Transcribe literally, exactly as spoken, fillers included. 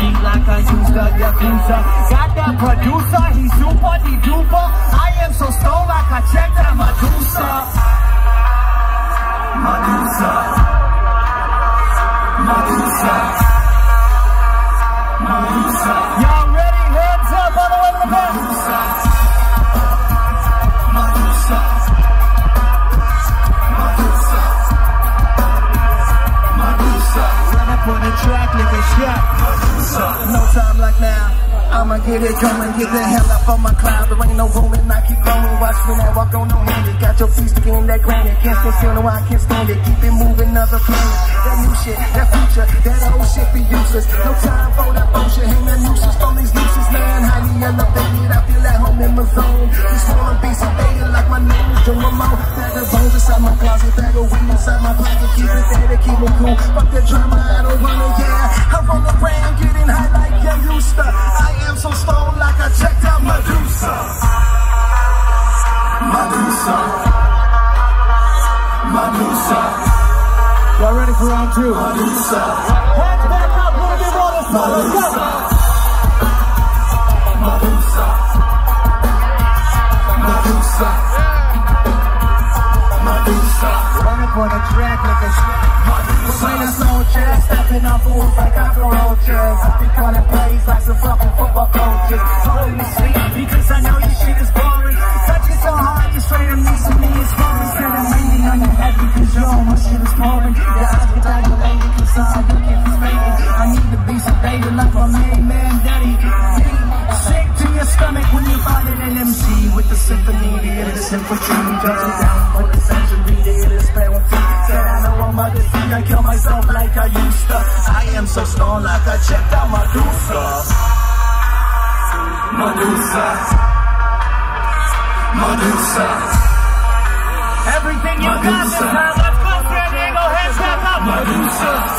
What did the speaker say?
beat like I used the Yakuza. Got that producer, he's super de duper. I am so stoned like I checked out Medusa. Medusa. Medusa. Medusa. Y'all ready? Hands up all the way to the back. Medusa. Medusa. Medusa. Medusa. Run up on the track, live a shot. Medusa. No time like now. I'ma get it going, get the hell up on my cloud. There ain't no room and I keep going. Watch me now, walk on no hand. Got your feet sticking in that granite. Can't stand still, no I can't stand it. Keep it moving, other planet. That new shit, that future, that old shit be useless. No time for that bullshit. Hang that nuisance from these nuisances, man. Highly elevated, I feel at home in my zone. This wanna be sedated like my name is Joe Ramone. Bag of bones inside my closet, bag of weed inside my pocket. Keep it there to keep it cool. Fuck that drama, I don't wanna, yeah. I roll around, getting high like young Rooster. I am so stoned like I checked out Medusa. Medusa. Medusa. Y'all ready for round two? Medusa. Hands back up, we're gonna be rolling slow. Let's go. Medusa. Medusa. Medusa. Run up on the track like a shit. Between the slow chairs, stepping off the walls like cockroaches. I be calling plays like some fucking football coaches. Holding me sweet because I know your shit is boring. Touching so hard, you straight at me, so me is wrong. Instead of leaning on your head because you know my shit is pouring. Your eyes get dilated cause all you get is faded. I need to be sedated like my main man daddy. Sick to your stomach when you find it an M C with the symphony, the innocent for tree. Jumping down with the century, the illest spare one feet. Said I know I'm about to see, I kill myself like I used to. I am so stoned like I checked out Medusa. Medusa. Medusa. Everything you got this time, let's go, San Diego, hands back up. Medusa.